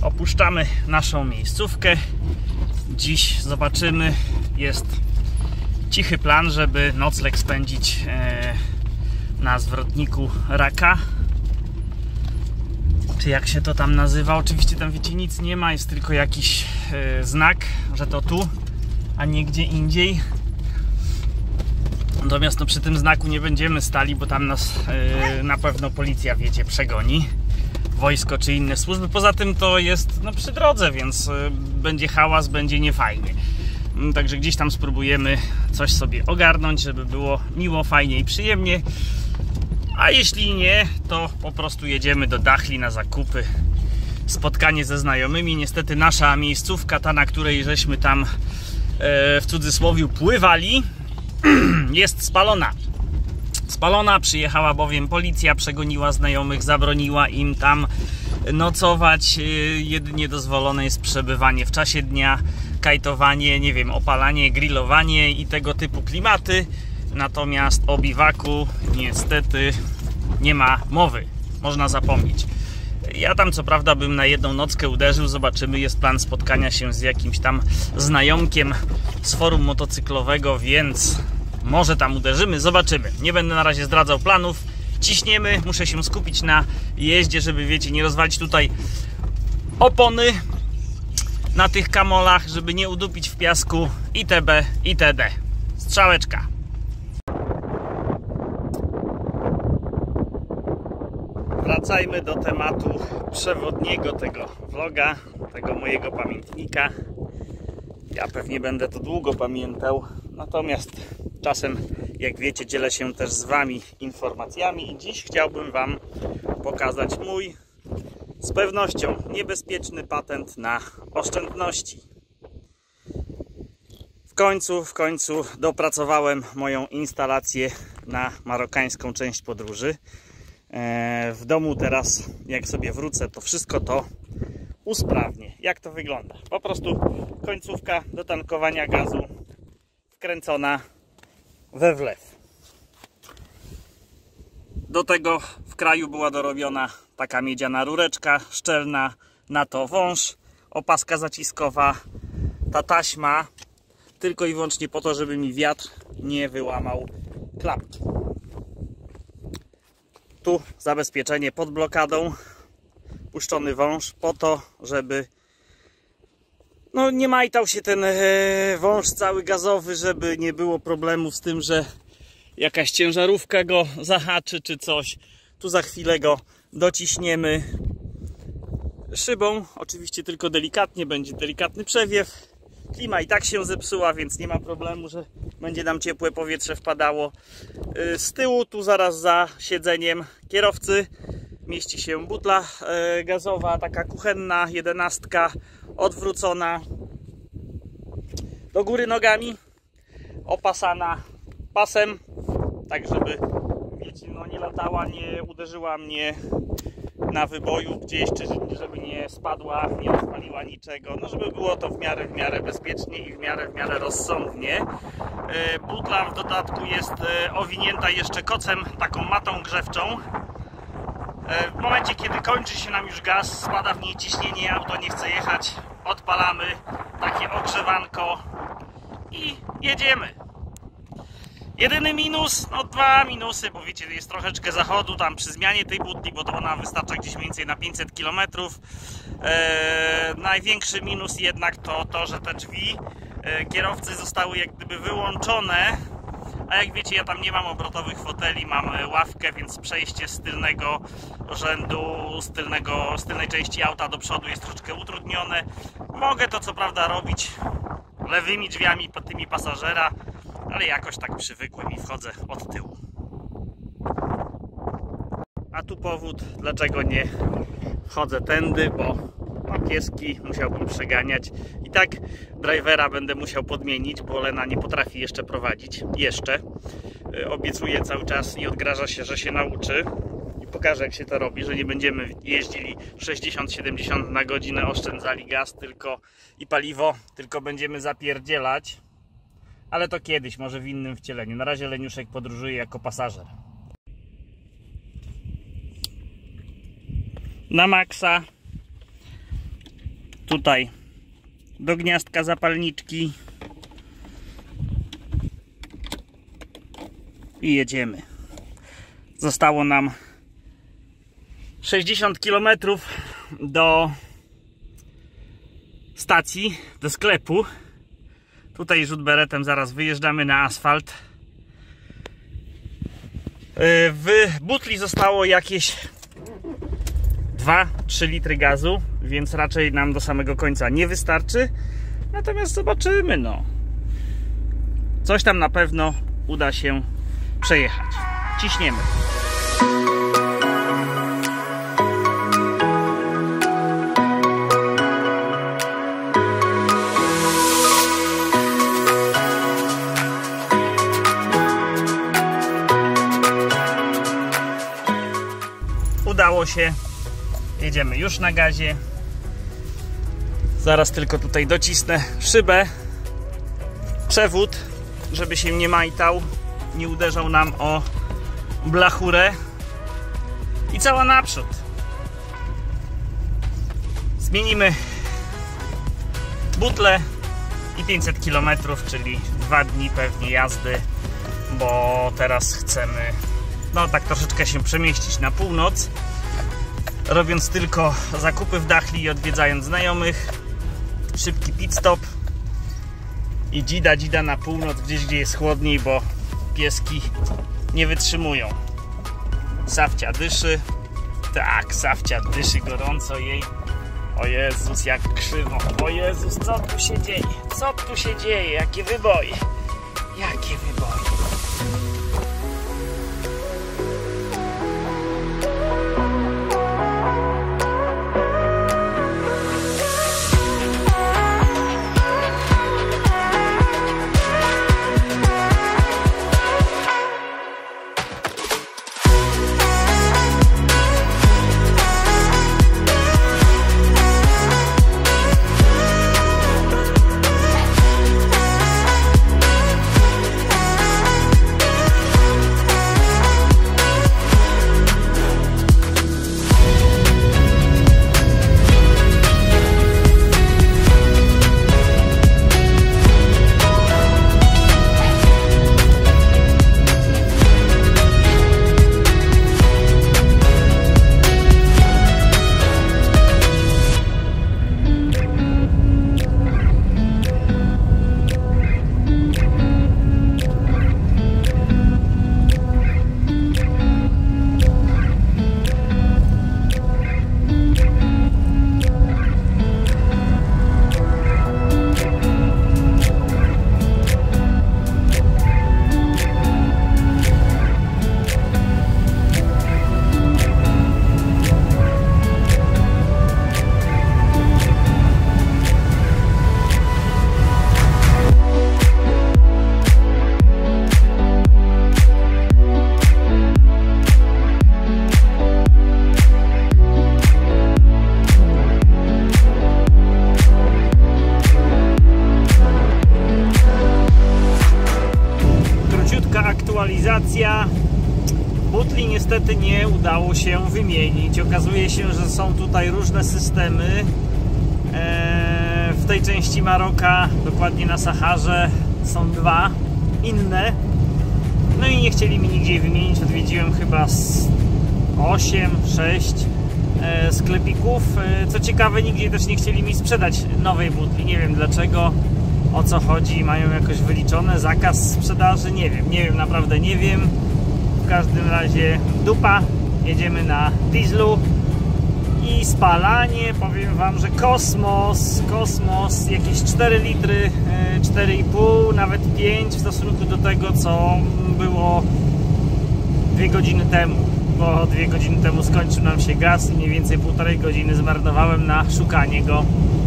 Opuszczamy naszą miejscówkę. Dziś zobaczymy, jest cichy plan, żeby nocleg spędzić na zwrotniku Raka, czy jak się to tam nazywa. Oczywiście tam, wiecie, nic nie ma, jest tylko jakiś znak, że to tu, a nie gdzie indziej. Natomiast no, przy tym znaku nie będziemy stali, bo tam nas na pewno policja, wiecie, przegoni, wojsko czy inne służby. Poza tym to jest no, przy drodze, więc będzie hałas, będzie niefajnie. Także gdzieś tam spróbujemy coś sobie ogarnąć, żeby było miło, fajnie i przyjemnie. A jeśli nie, to po prostu jedziemy do Dachli na zakupy, spotkanie ze znajomymi. Niestety nasza miejscówka, ta, na której żeśmy tam w cudzysłowie pływali, jest spalona. Spalona, przyjechała bowiem policja, przegoniła znajomych, zabroniła im tam nocować. Jedynie dozwolone jest przebywanie w czasie dnia, kajtowanie, nie wiem, opalanie, grillowanie i tego typu klimaty. Natomiast o biwaku niestety nie ma mowy, można zapomnieć. Ja tam co prawda bym na jedną nockę uderzył, zobaczymy, jest plan spotkania się z jakimś tam znajomkiem z forum motocyklowego, więc może tam uderzymy, zobaczymy. Nie będę na razie zdradzał planów, ciśniemy, muszę się skupić na jeździe, żeby, wiecie, nie rozwalić tutaj opony na tych kamolach, żeby nie udupić w piasku itb. itd. Strzałeczka. Wracajmy do tematu przewodniego tego vloga, tego mojego pamiętnika. Ja pewnie będę to długo pamiętał, natomiast czasem, jak wiecie, dzielę się też z wami informacjami i dziś chciałbym wam pokazać mój z pewnością niebezpieczny patent na oszczędności. W końcu dopracowałem moją instalację na marokańską część podróży. W domu teraz, jak sobie wrócę, to wszystko to usprawnię. Jak to wygląda? Po prostu końcówka do tankowania gazu wkręcona we wlew. Do tego w kraju była dorobiona taka miedziana rureczka szczelna, na to wąż, opaska zaciskowa, ta taśma tylko i wyłącznie po to, żeby mi wiatr nie wyłamał klapki. Tu zabezpieczenie pod blokadą, puszczony wąż po to, żeby no nie majtał się ten wąż cały gazowy, żeby nie było problemów z tym, że jakaś ciężarówka go zahaczy czy coś. Tu za chwilę go dociśniemy szybą, oczywiście tylko delikatnie, będzie delikatny przewiew. Klima i tak się zepsuła, więc nie ma problemu, że będzie nam ciepłe powietrze wpadało. Z tyłu, tu zaraz za siedzeniem kierowcy, mieści się butla gazowa, taka kuchenna, 11, odwrócona do góry nogami, opasana pasem, tak żeby, wiecie, no nie latała, nie uderzyła mnie na wyboju gdzieś, czy żeby nie spadła, nie odpaliła niczego, no żeby było to w miarę bezpiecznie i w miarę rozsądnie. Butla w dodatku jest owinięta jeszcze kocem, taką matą grzewczą. W momencie, kiedy kończy się nam już gaz, spada w niej ciśnienie, auto nie chce jechać, odpalamy takie ogrzewanko i jedziemy. Jedyny minus, no dwa minusy, bo wiecie, jest troszeczkę zachodu tam przy zmianie tej butli, bo to ona wystarcza gdzieś mniej więcej na 500 km. Największy minus jednak to, że te drzwi kierowcy zostały jak gdyby wyłączone, a jak wiecie, ja tam nie mam obrotowych foteli, mam ławkę, więc przejście z tylnego rzędu, z tylnej części auta do przodu jest troszeczkę utrudnione. Mogę to co prawda robić lewymi drzwiami, tymi pasażera, ale jakoś tak przywykłem i wchodzę od tyłu. A tu powód, dlaczego nie wchodzę tędy, bo pieski musiałbym przeganiać. I tak drivera będę musiał podmienić, bo Lena nie potrafi jeszcze prowadzić. Obiecuje cały czas i odgraża się, że się nauczy. I pokażę, jak się to robi, że nie będziemy jeździli 60-70 na godzinę, oszczędzali gaz i paliwo, tylko będziemy zapierdzielać. Ale to kiedyś, może w innym wcieleniu. Na razie Leniuszek podróżuje jako pasażer. Na maksa. tutaj do gniazdka zapalniczki i jedziemy. Zostało nam 60 km do stacji, do sklepu. Tutaj rzut beretem, zaraz wyjeżdżamy na asfalt. W butli zostało jakieś 2-3 litry gazu, więc raczej nam do samego końca nie wystarczy. Natomiast zobaczymy, no. Coś tam na pewno uda się przejechać. Ciśniemy. Udało się. Jedziemy już na gazie. Zaraz tylko tutaj docisnę szybę, przewód, żeby się nie majtał, nie uderzał nam o blachurę i cała naprzód. Zmienimy butlę i 500 km, czyli 2 dni pewnie jazdy, bo teraz chcemy no tak troszeczkę się przemieścić na północ, robiąc tylko zakupy w Dachli i odwiedzając znajomych. Szybki pit stop i dzida na północ, gdzieś gdzie jest chłodniej, bo pieski nie wytrzymują. Safcia dyszy. Tak, Safcia dyszy gorąco jej. O Jezus, jak krzywo. O Jezus, co tu się dzieje? Co tu się dzieje? Jakie wyboje? Jakie wyboje? Aktualizacja butli niestety nie udało się wymienić. Okazuje się, że są tutaj różne systemy. W tej części Maroka, dokładnie na Saharze, są 2 inne. No i nie chcieli mi nigdzie wymienić. Odwiedziłem chyba 8-6 sklepików. Co ciekawe, nigdzie też nie chcieli mi sprzedać nowej butli. Nie wiem dlaczego. O co chodzi? Mają jakoś wyliczone zakaz sprzedaży? Nie wiem, naprawdę nie wiem. W każdym razie dupa. Jedziemy na dieslu i spalanie. Powiem wam, że kosmos, jakieś 4 litry, 4,5, nawet 5 w stosunku do tego, co było 2 godziny temu. Bo 2 godziny temu skończył nam się gaz i mniej więcej 1,5 godziny zmarnowałem na szukanie go.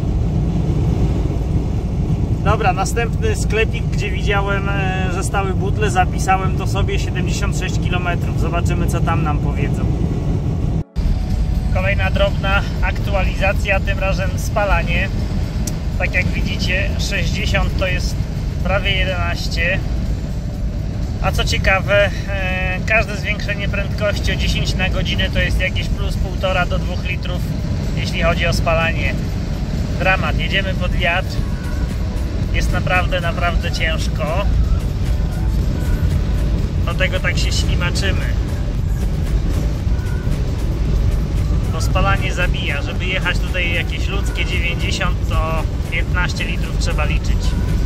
Dobra, następny sklepik, gdzie widziałem, że stały butle, zapisałem to sobie, 76 km. Zobaczymy, co tam nam powiedzą. Kolejna drobna aktualizacja, tym razem spalanie. Tak jak widzicie, 60 to jest prawie 11. A co ciekawe, każde zwiększenie prędkości o 10 na godzinę to jest jakieś plus 1,5 do 2 litrów, jeśli chodzi o spalanie. Dramat, jedziemy pod wiatr. Jest naprawdę ciężko. Dlatego tak się ślimaczymy. Bo spalanie zabija. Żeby jechać tutaj jakieś ludzkie 90, to 15 litrów trzeba liczyć.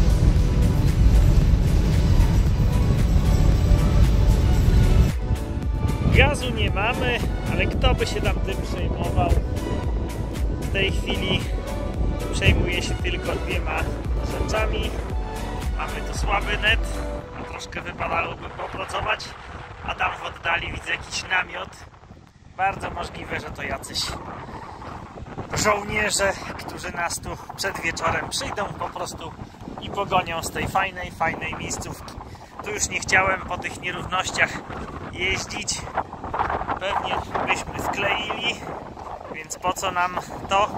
Gazu nie mamy, ale kto by się tam tym przejmował? W tej chwili przejmuje się tylko dwiema rzeczami. Mamy tu słaby net, a troszkę wypadałoby popracować, a tam w oddali widzę jakiś namiot. Bardzo możliwe, że to jacyś żołnierze, którzy nas tu przed wieczorem przyjdą po prostu i pogonią z tej fajnej miejscówki. Tu już nie chciałem po tych nierównościach jeździć. Pewnie byśmy skleili, więc po co nam to?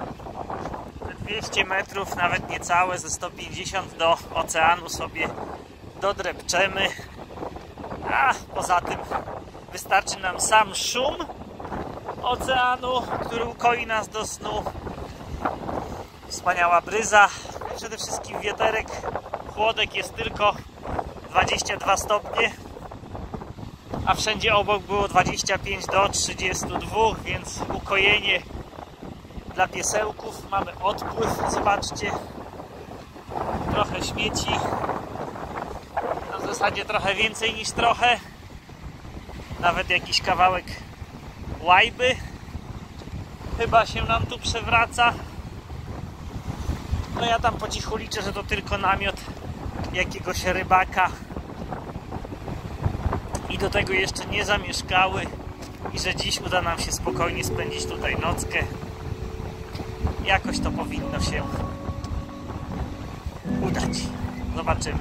200 metrów, nawet niecałe, ze 150 do oceanu sobie dodrepczemy. A poza tym wystarczy nam sam szum oceanu, który ukoi nas do snu. Wspaniała bryza, przede wszystkim wieterek, chłodek jest tylko 22 stopnie, a wszędzie obok było 25 do 32, więc ukojenie dla piesełków. Mamy odpływ, zobaczcie, trochę śmieci, no w zasadzie trochę więcej niż trochę, nawet jakiś kawałek łajby chyba się nam tu przewraca. No ja tam po cichu liczę, że to tylko namiot jakiegoś rybaka i do tego jeszcze nie zamieszkały i że dziś uda nam się spokojnie spędzić tutaj nockę. Jakoś to powinno się udać. Zobaczymy.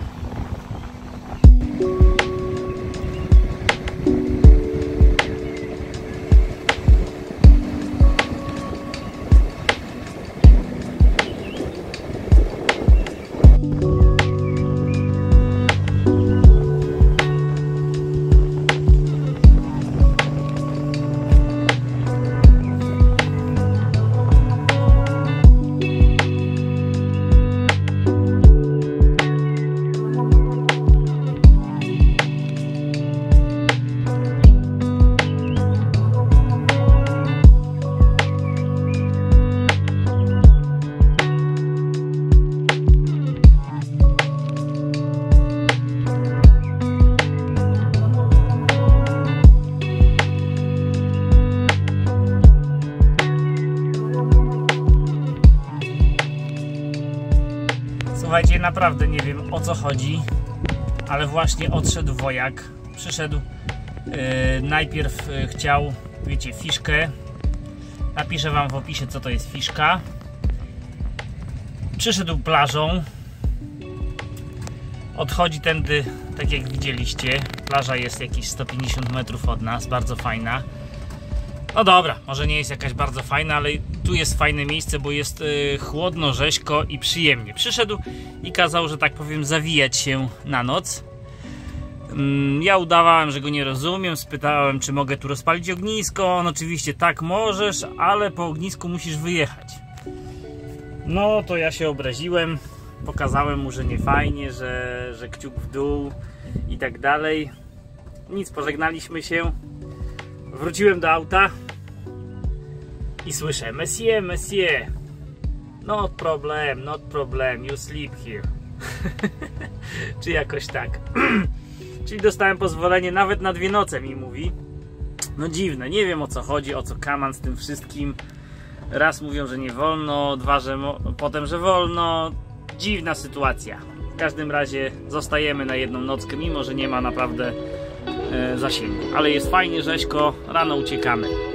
Słuchajcie, naprawdę nie wiem, o co chodzi, ale właśnie odszedł wojak. Przyszedł, najpierw chciał, wiecie, fiszkę. Napiszę wam w opisie, co to jest fiszka. Przyszedł plażą. Odchodzi tędy, tak jak widzieliście. Plaża jest jakieś 150 metrów od nas, bardzo fajna. No dobra, może nie jest jakaś bardzo fajna, ale tu jest fajne miejsce, bo jest chłodno, rzeźko i przyjemnie. Przyszedł i kazał, że tak powiem, zawijać się na noc. Ja udawałem, że go nie rozumiem, spytałem, czy mogę tu rozpalić ognisko. On oczywiście tak możesz, ale po ognisku musisz wyjechać. No to ja się obraziłem, pokazałem mu, że nie fajnie, że kciuk w dół i tak dalej. Nic, pożegnaliśmy się. Wróciłem do auta i słyszę: Monsieur, monsieur, not problem, you sleep here. Czy jakoś tak. Czyli dostałem pozwolenie nawet na 2 noce, mi mówi. No dziwne, nie wiem o co chodzi, o co kaman z tym wszystkim. Raz mówią, że nie wolno, dwa, że potem, że wolno. Dziwna sytuacja. W każdym razie zostajemy na 1 nockę, mimo że nie ma naprawdę zasięgu. Ale jest fajnie, rzeźko, rano uciekamy.